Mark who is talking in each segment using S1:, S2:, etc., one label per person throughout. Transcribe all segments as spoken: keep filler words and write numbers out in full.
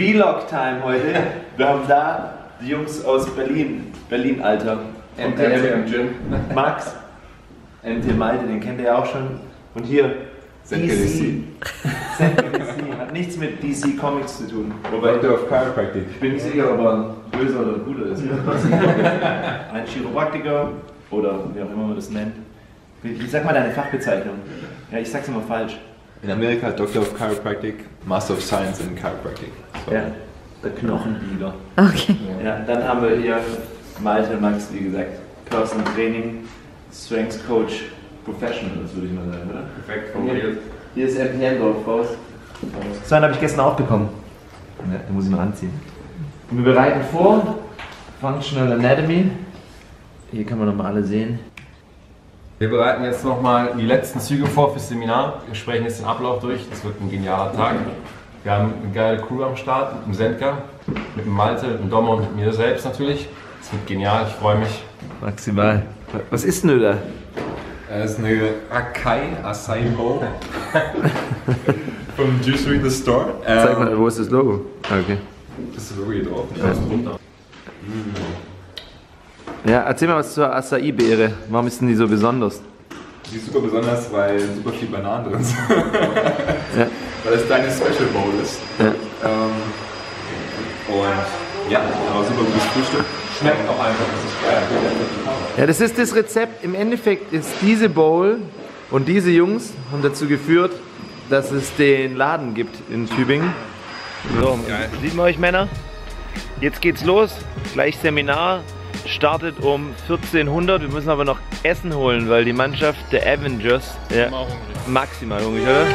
S1: Vlog-Time heute. Wir haben da die Jungs aus Berlin, Berlin, Alter.
S2: M T M Gym.
S1: Max, M T Malte, den kennt ihr ja auch schon. Und hier,
S2: D C.
S1: Hat nichts mit D C Comics zu tun. Wobei,
S2: Doctor of Chiropractic.
S1: ich bin nicht sicher, ob er ein böser oder ein guter ist. Ein Chiropraktiker oder wie auch immer man das nennt. Ich sag mal deine Fachbezeichnung. Ja, ich sag's immer falsch.
S2: In Amerika Doctor of Chiropractic, Master of Science in Chiropractic. So.
S1: Ja, der Knochenbieter.
S3: Okay.
S1: Ja, dann haben wir hier Malte und Max, wie gesagt, Personal Training, Strength Coach, Professional, das würde ich mal sagen, oder?
S2: Perfekt formuliert.
S1: Hier ist M T M drauf raus. So einen habe ich gestern auch bekommen. Ja, den muss ich noch anziehen. Und wir bereiten vor, Functional Anatomy. Hier kann man nochmal alle sehen.
S4: Wir bereiten jetzt nochmal die letzten Züge vor fürs Seminar. Wir sprechen jetzt den Ablauf durch. Das wird ein genialer Tag. Wir haben eine geile Crew am Start mit dem Sendka, mit dem Malte, mit dem Dommer und mit mir selbst natürlich. Es wird genial, ich freue mich.
S1: Maximal. Was ist denn du da?
S2: Das ist eine Akai Acai Bowl vom Juicery the Store.
S1: Zeig mal, wo ist das Logo? Okay.
S2: Das ist Logo hier drauf.
S4: Ja, ist runter.
S1: Ja, erzähl mal was zur Acai-Beere. Warum ist denn die so besonders?
S2: Die ist super besonders, weil super viel Bananen drin sind.
S1: Ja.
S2: Weil das deine Special Bowl ist.
S1: Ja.
S2: Ähm, und ja, aber super gutes Frühstück. Schmeckt auch einfach, das ist geil.
S1: Ja, das ist das Rezept. Im Endeffekt ist diese Bowl und diese Jungs haben dazu geführt, dass es den Laden gibt in Tübingen. So, sieht man euch Männer? Jetzt geht's los. Gleich Seminar. Startet um vierzehnhundert. Wir müssen aber noch Essen holen, weil die Mannschaft der Avengers ja, maximal hungrig, oder?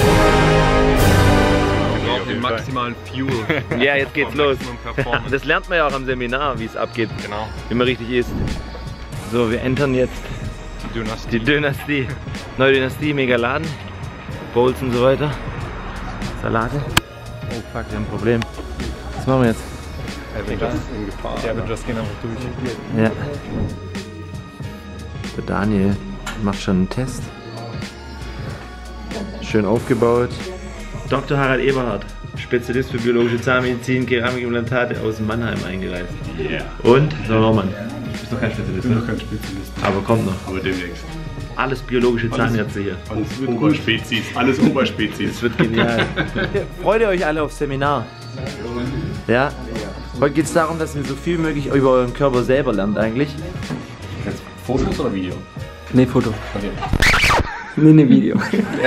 S4: Wir brauchen den maximalen Fuel.
S1: Ja, jetzt geht's los. Das lernt man ja auch am Seminar, wie es abgeht.
S4: Genau.
S1: Wie man richtig isst. So, wir entern jetzt
S4: Die Dynastie.
S1: die Dynastie. Neue Dynastie, mega Laden. Bowls und so weiter. Salate. Oh fuck, wir haben ein Problem. Was machen wir jetzt?
S4: Avengers in Gefahr. Die Avengers gehen einfach durch.
S1: Ja. Der Daniel macht schon einen Test. Schön aufgebaut. Doktor Harald Eberhardt, Spezialist für biologische Zahnmedizin, Keramikimplantate aus Mannheim eingereist.
S5: Yeah.
S1: Und? So, Roman.
S5: Ich bin doch kein Spezialist. Ich bin doch kein Spezialist.
S1: Aber kommt noch.
S5: Aber demnächst.
S1: Alles biologische Zahnärzte hier.
S5: Alles Oberspezies. Alles Oberspezies.
S1: Das wird genial. Freut ihr euch alle aufs Seminar? Ja? Heute geht es darum, dass ihr so viel möglich über euren Körper selber lernt eigentlich.
S4: Jetzt Fotos oder Video?
S3: Ne, Foto.
S4: Okay.
S3: Ne, ne, Video.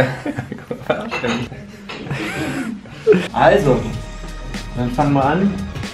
S1: Also, dann fangen wir an.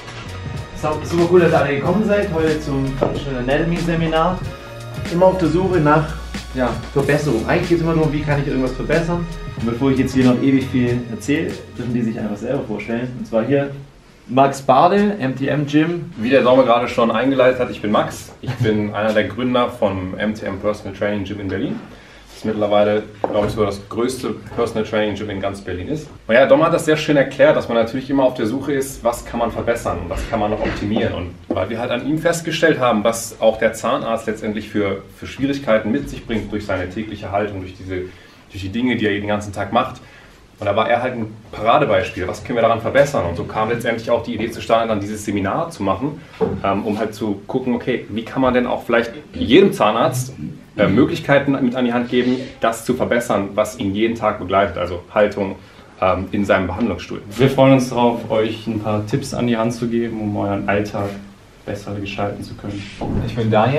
S1: Super cool, dass ihr alle gekommen seid, heute zum Functional Anatomy Seminar. Immer auf der Suche nach ja, Verbesserung. Eigentlich geht es immer darum, wie kann ich irgendwas verbessern. Und bevor ich jetzt hier noch ewig viel erzähle, dürfen die sich einfach selber vorstellen. Und zwar hier Max Barde, M T M Gym.
S4: Wie der Daumen gerade schon eingeleitet hat, ich bin Max. Ich bin einer der Gründer vom M T M Personal Training Gym in Berlin. Das ist mittlerweile, glaube ich, sogar das größte Personal Training Gym in ganz Berlin ist. Und ja, Dom hat das sehr schön erklärt, dass man natürlich immer auf der Suche ist, was kann man verbessern und was kann man noch optimieren. Und weil wir halt an ihm festgestellt haben, was auch der Zahnarzt letztendlich für, für Schwierigkeiten mit sich bringt durch seine tägliche Haltung, durch, diese, durch die Dinge, die er den ganzen Tag macht. Und da war er halt ein Paradebeispiel, was können wir daran verbessern? Und so kam letztendlich auch die Idee zustande, dann dieses Seminar zu machen, ähm, um halt zu gucken, okay, wie kann man denn auch vielleicht jedem Zahnarzt äh, Möglichkeiten mit an die Hand geben, das zu verbessern, was ihn jeden Tag begleitet, also Haltung ähm, in seinem Behandlungsstuhl.
S6: Wir freuen uns darauf, euch ein paar Tipps an die Hand zu geben, um euren Alltag besser gestalten zu können.
S7: Ich bin Daniel.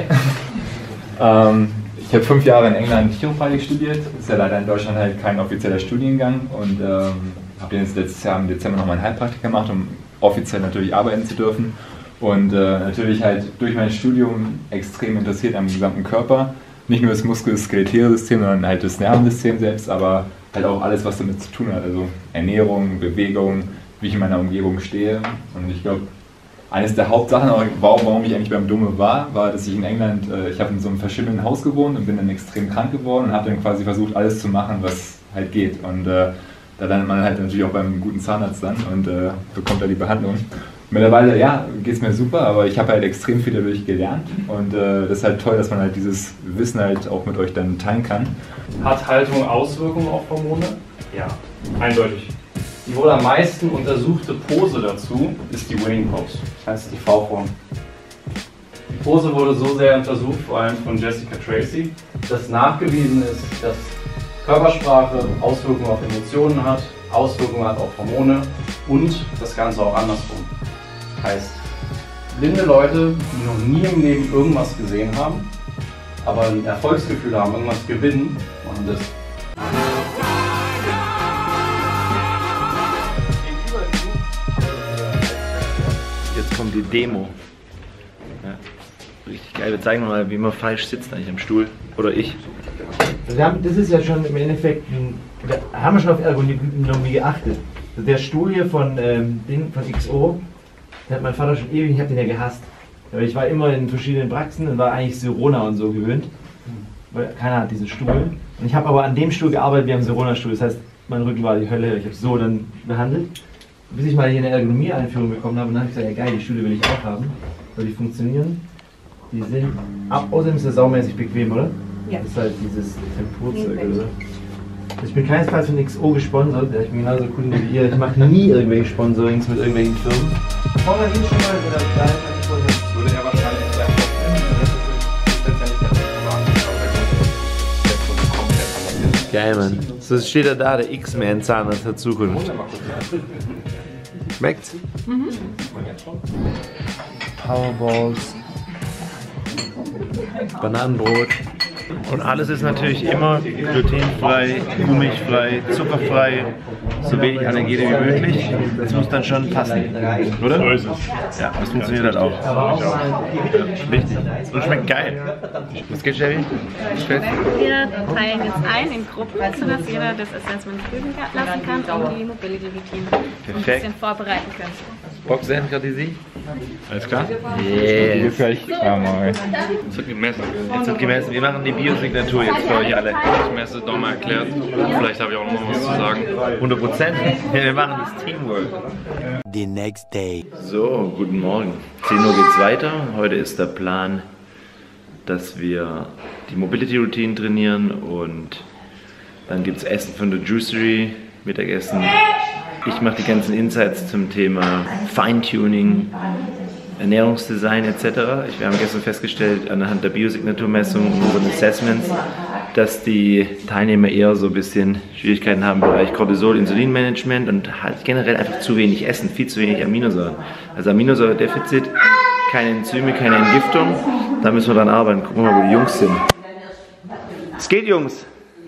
S7: ähm, ich habe fünf Jahre in England Chiropraktik studiert. Das ist ja leider in Deutschland halt kein offizieller Studiengang. Und ähm, habe jetzt letztes Jahr im Dezember noch meinen Heilpraktiker gemacht, um offiziell natürlich arbeiten zu dürfen. Und äh, natürlich halt durch mein Studium extrem interessiert am gesamten Körper. Nicht nur das Muskel-Skeletäre-System, sondern halt das Nervensystem selbst, aber halt auch alles, was damit zu tun hat. Also Ernährung, Bewegung, wie ich in meiner Umgebung stehe. Und ich glaube, eines der Hauptsachen, warum ich eigentlich beim Dumme war, war, dass ich in England, äh, ich habe in so einem verschimmelnden Haus gewohnt und bin dann extrem krank geworden und habe dann quasi versucht, alles zu machen, was halt geht. Und äh, da landet man halt natürlich auch beim guten Zahnarzt dann und äh, bekommt da die Behandlung. Mittlerweile, ja, geht es mir super, aber ich habe halt extrem viel dadurch gelernt und äh, das ist halt toll, dass man halt dieses Wissen halt auch mit euch dann teilen kann.
S6: Hat Haltung Auswirkungen auf Hormone? Ja, eindeutig. Die wohl am meisten untersuchte Pose dazu ist die Winning Pose, das heißt die V-Form. Die Pose wurde so sehr untersucht, vor allem von Jessica Tracy, dass nachgewiesen ist, dass Körpersprache Auswirkungen auf Emotionen hat, Auswirkungen hat auf Hormone und das Ganze auch andersrum. Heißt, blinde Leute, die noch nie im Leben irgendwas gesehen haben, aber ein Erfolgsgefühl haben, irgendwas gewinnen, machen das.
S1: Jetzt kommt die Demo. Ja, richtig geil. Wir zeigen mal, wie man falsch sitzt eigentlich am Stuhl. Oder ich. Wir haben, das ist ja schon im Endeffekt, ein, wir haben schon auf Ergonomie geachtet. Also der Stuhl hier von, ähm, Ding, von X O, den hat mein Vater schon ewig, ich habe den ja gehasst. Aber ich war immer in verschiedenen Praxen und war eigentlich Sirona und so gewöhnt. Weil keiner hat diesen Stuhl. Und ich habe aber an dem Stuhl gearbeitet wie am Sirona-Stuhl. Das heißt, mein Rücken war die Hölle. Ich habe so dann behandelt. Bis ich mal hier eine Ergonomie-Einführung bekommen habe, und dann habe ich gesagt, ja geil, die Stühle will ich auch haben. Weil die funktionieren. Die sind, ab, außerdem ist das saumäßig bequem, oder? Ja. Das ist halt dieses Tempurzeug, oder? Ich bin keinesfalls von X O gesponsert, ich bin genauso Kunde wie ihr. Ich mache nie irgendwelche Sponsorings mit irgendwelchen Firmen. Wollen wir ihn schon mal oder da würde er wahrscheinlich sehr geil, Mann. So steht er da, der X-Man-Zahnarzt der Zukunft. Schmeckt's? Mhm. Powerballs. Bananenbrot. Und alles ist natürlich immer glutenfrei, kuhmilchfrei, zuckerfrei, so wenig Allergene wie möglich. Das muss dann schon passen, oder?
S5: So ist es.
S1: Ja, das funktioniert halt auch. Wichtig. Und schmeckt geil. Was geht, Chevy?
S8: Wir teilen jetzt ein in Gruppen, sodass jeder das Assessment prüfen lassen kann und die Mobility Routine ein bisschen vorbereiten kann.
S1: Boxen, gerade Sie?
S5: Alles klar?
S1: Yeah.
S7: Jetzt
S5: wird gemessen.
S1: Jetzt wird gemessen. Wir machen die Biosignatur jetzt für euch alle.
S5: Ich mir das nochmal erklärt. Vielleicht habe ich auch noch mal was zu sagen.
S1: hundert Prozent. Wir machen das Teamwork.
S9: The next day.
S1: So, guten Morgen. zehn Uhr geht's weiter. Heute ist der Plan, dass wir die Mobility Routine trainieren und dann gibt es Essen von der Juicery, Mittagessen. Ich mache die ganzen Insights zum Thema Feintuning, Ernährungsdesign et cetera. Wir haben gestern festgestellt anhand der Biosignaturmessung und unseren Assessments, dass die Teilnehmer eher so ein bisschen Schwierigkeiten haben im Bereich Cortisol, Insulinmanagement und halt generell einfach zu wenig essen, viel zu wenig Aminosäuren. Also Aminosäuredefizit, keine Enzyme, keine Entgiftung. Da müssen wir dran arbeiten. Gucken wir mal, wo die Jungs sind. Es geht, Jungs!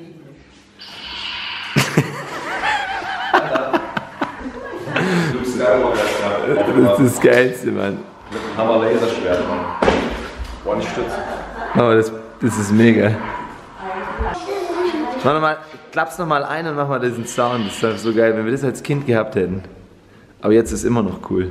S1: Das ist das Geilste, Mann.
S4: Hammer Laserschwert, Mann. One-Stütze.
S1: Oh, das, das ist mega. Mach noch mal, klapp's nochmal ein und mach mal diesen Sound. Das ist doch so geil, wenn wir das als Kind gehabt hätten. Aber jetzt ist es immer noch cool.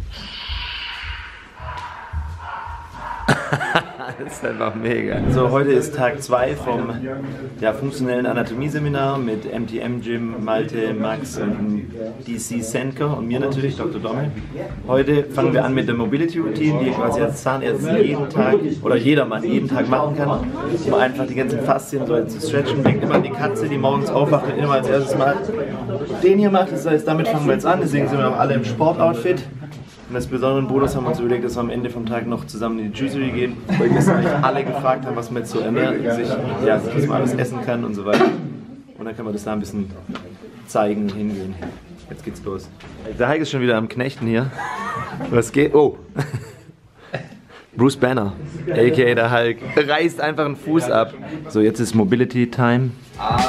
S1: Das ist einfach mega. So, heute ist Tag zwei vom ja, funktionellen Anatomie-Seminar mit M T M Gym, Malte, Max und D C Senker und mir natürlich, Doktor Dommel. Heute fangen wir an mit der Mobility Routine, die ihr quasi als Zahnärztin jeden Tag oder jedermann jeden Tag machen kann, um einfach die ganzen Faszien so zu stretchen. Denkt immer an die Katze, die morgens aufwacht und immer als erstes mal den hier macht. Das heißt, damit fangen wir jetzt an. Deswegen sind wir alle im Sportoutfit. Und als besonderen Bonus haben wir uns überlegt, dass wir am Ende vom Tag noch zusammen in die Juicery gehen, weil gestern eigentlich alle gefragt haben, was man jetzt so ernährt, sich, ja, was man alles essen kann und so weiter. Und dann können wir das da ein bisschen zeigen, hingehen. Jetzt geht's los. Der Hulk ist schon wieder am Knechten hier. Was geht? Oh! Bruce Banner, aka der Hulk, reißt einfach einen Fuß ab. So, jetzt ist Mobility Time.
S7: Also.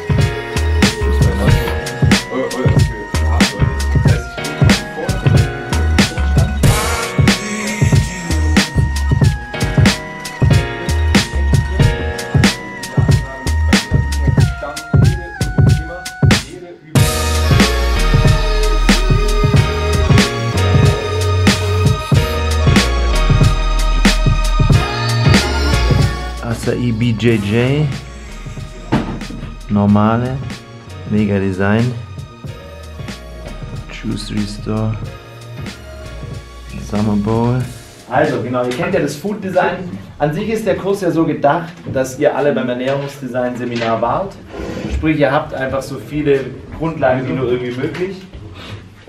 S1: Acai B J J, normale, mega Design, Juice Restore, Summer Bowl. Also genau, ihr kennt ja das Food Design. An sich ist der Kurs ja so gedacht, dass ihr alle beim Ernährungsdesign Seminar wart. Sprich, ihr habt einfach so viele Grundlagen wie nur irgendwie möglich.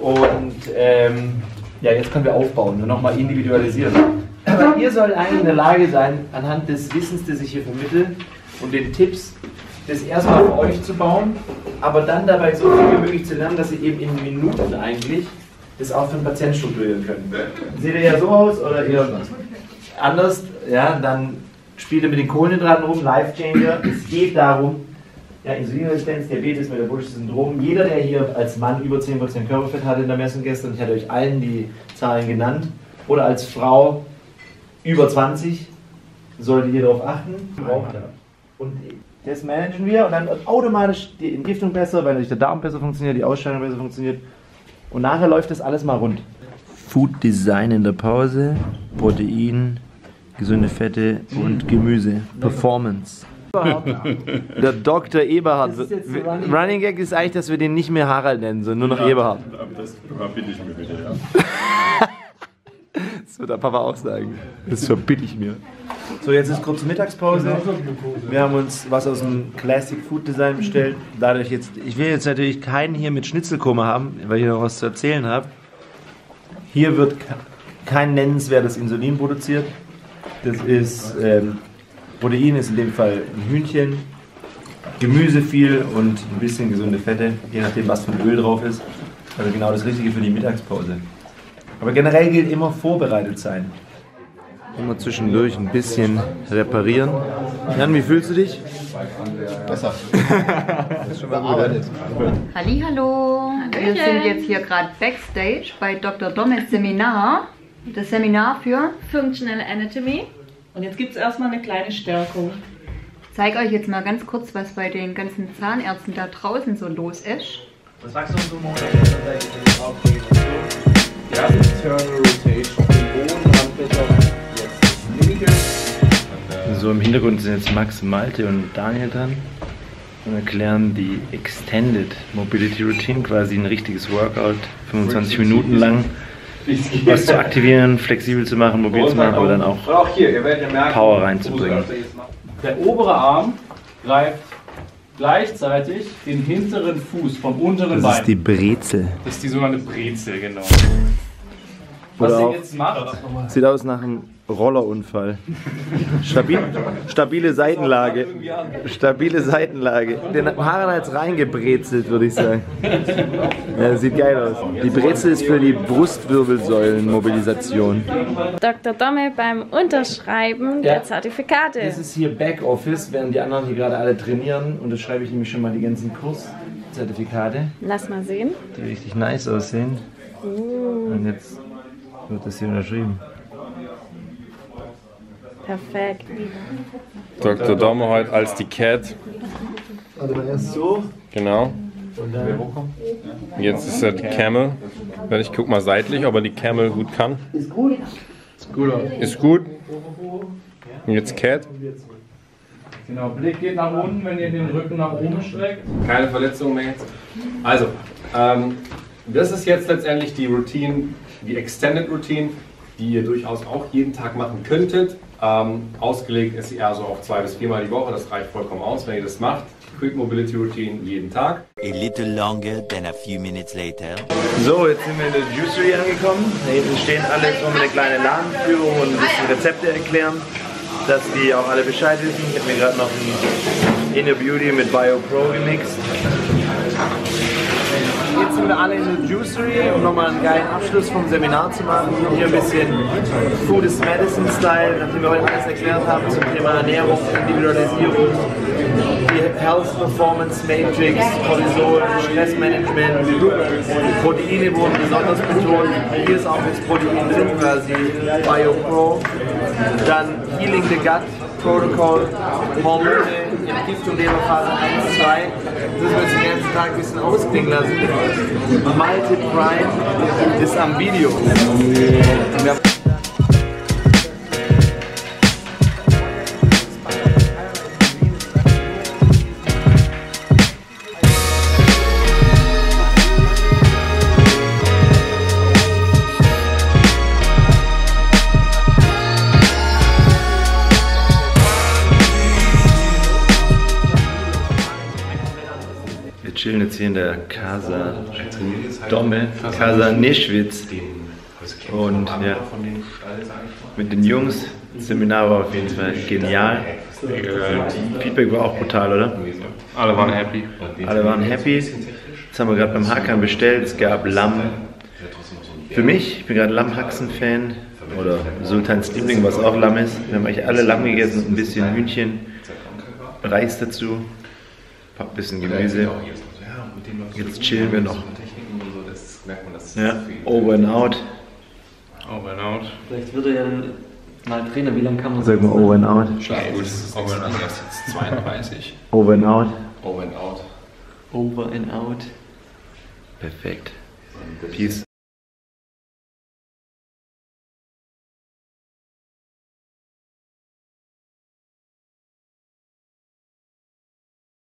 S1: Und ähm, ja, jetzt können wir aufbauen und nochmal individualisieren. Aber ihr sollt eigentlich in der Lage sein, anhand des Wissens, das ich hier vermittle und den Tipps, das erstmal für euch zu bauen, aber dann dabei so viel wie möglich zu lernen, dass ihr eben in Minuten eigentlich das auch für den Patienten strukturieren könnt. Seht ihr ja so aus oder eher anders? Ja, dann spielt ihr mit den Kohlenhydraten rum, Life Changer. Es geht darum, ja, Insulinresistenz, Diabetes, metabolisches Syndrom. Jeder, der hier als Mann über zehn Prozent Körperfett hatte in der Messung gestern, ich hatte euch allen die Zahlen genannt, oder als Frau über zwanzig, solltet ihr darauf achten. Und das managen wir und dann wird automatisch die Entgiftung besser, weil natürlich der Darm besser funktioniert, die Ausscheidung besser funktioniert. Und nachher läuft das alles mal rund. Food Design in der Pause, Protein, gesunde Fette und Gemüse. Performance. Der Doktor Eberhard. Running, Running Gag ist eigentlich, dass wir den nicht mehr Harald nennen, sondern nur noch ja, Eberhard.
S4: Das verbitte ich mir wieder, ja.
S1: Das wird der Papa auch sagen. Das verbitte ich mir. So, jetzt ist kurze Mittagspause. Wir haben uns was aus dem Classic Food Design bestellt. Dadurch jetzt, ich will jetzt natürlich keinen hier mit Schnitzelkoma haben, weil ich noch was zu erzählen habe. Hier wird kein nennenswertes Insulin produziert. Das ist, ähm, Protein ist in dem Fall ein Hühnchen, Gemüse viel und ein bisschen gesunde Fette, je nachdem was für ein Öl drauf ist. Also genau das Richtige für die Mittagspause. Aber generell gilt immer vorbereitet sein. Immer zwischendurch ein bisschen reparieren. Jan, wie fühlst du dich?
S2: Besser.
S1: Das ist schon mal gut.
S10: Hallihallo. Wir sind jetzt hier gerade Backstage bei Doktor Dommes Seminar. Das Seminar für
S8: Functional Anatomy.
S11: Und jetzt gibt es erstmal eine kleine Stärkung.
S10: Ich zeige euch jetzt mal ganz kurz, was bei den ganzen Zahnärzten da draußen so los ist.
S1: Was sagst du so morgen? Ja, Internal Rotation. Den Boden, Handblätter, jetzt linke. So, im Hintergrund sind jetzt Max, Malte und Daniel dran und erklären die Extended Mobility Routine, quasi ein richtiges Workout, fünfundzwanzig Minuten lang. Was zu aktivieren, flexibel zu machen, mobil zu machen, aber dann auch Power reinzubringen.
S6: Der obere Arm greift gleichzeitig den hinteren Fuß vom unteren Bein.
S1: Das ist die Brezel.
S6: Das ist die sogenannte Brezel, genau.
S1: Was
S6: ihr jetzt macht,
S1: sieht aus nach einem Rollerunfall. Stabil, stabile Seitenlage. Stabile Seitenlage. Den Haaren hat es reingebrezelt, würde ich sagen. Ja, sieht geil aus. Die Brezel ist für die Brustwirbelsäulenmobilisation.
S8: Doktor Domme beim Unterschreiben
S1: Ja.
S8: der Zertifikate.
S1: Das ist hier Backoffice, während die anderen hier gerade alle trainieren. Unterschreibe ich nämlich schon mal die ganzen Kurszertifikate,
S8: Lass mal sehen.
S1: die richtig nice aussehen.
S8: Uh,
S1: Und jetzt wird das hier unterschrieben.
S8: perfekt.
S4: Doktor Domme heute als die Cat.
S1: Also mal erst so.
S4: Genau.
S1: Und dann
S4: Jetzt ist er die Camel. Ich guck mal seitlich, ob er die Camel gut kann.
S1: ist gut.
S4: Ist gut. Und jetzt Cat.
S6: genau, Blick geht nach unten, wenn ihr den Rücken nach oben streckt.
S4: Keine Verletzung mehr jetzt. Also, ähm, das ist jetzt letztendlich die Routine, die Extended Routine, die ihr durchaus auch jeden Tag machen könntet. Ähm, ausgelegt ist sie eher so auf zwei bis viermal die Woche, das reicht vollkommen aus, wenn ihr das macht. Quick Mobility Routine jeden Tag.
S9: A little longer than a few minutes later.
S1: So, jetzt sind wir in der Juicery angekommen. Da hinten stehen alle, jetzt wollen wir eine kleine Ladenführung und ein bisschen Rezepte erklären, dass die auch alle Bescheid wissen. Ich habe mir gerade noch ein Inner Beauty mit Bio Pro gemixt. Jetzt sind wir alle in der Juicery, um nochmal einen geilen Abschluss vom Seminar zu machen. Hier ein bisschen Food is Medicine Style, nachdem wir heute alles erklärt haben zum Thema Ernährung, Individualisierung, die Health Performance Matrix, Cortisol, Stressmanagement, Proteine wurden besonders betont. Hier ist auch das Protein drin, quasi Bio Pro. Dann Healing the Gut Protocol, Hormone, Entgiftung Leberphase eins, zwei. Das müssen wir uns den ganzen Tag ein bisschen ausklingen lassen. Malte Prime ist am Video. Wir chillen jetzt hier in der Casa Domme, Casa Nischwitz. Und ja, mit den Jungs, das Seminar war auf jeden Fall genial. Feedback war auch brutal, oder?
S5: Alle waren happy.
S1: Alle waren happy. Jetzt haben wir gerade beim Hackern bestellt, es gab Lamm. Für mich, ich bin gerade Lammhaxen-Fan. Oder Sultans Liebling, was auch Lamm ist. Wir haben eigentlich alle Lamm gegessen und ein bisschen Hühnchen. Reis dazu. Ein bisschen Gemüse. Jetzt chillen wir noch. Ja, over and out.
S5: Over and out.
S3: Vielleicht wird er ja mal Trainer. Wie lange kann man
S1: Sag mal over and out.
S2: Ja, gut, das ist over and out. Das ist jetzt zweiunddreißig.
S1: Over and out.
S2: Over and out.
S3: Over and out.
S1: Perfekt. Peace.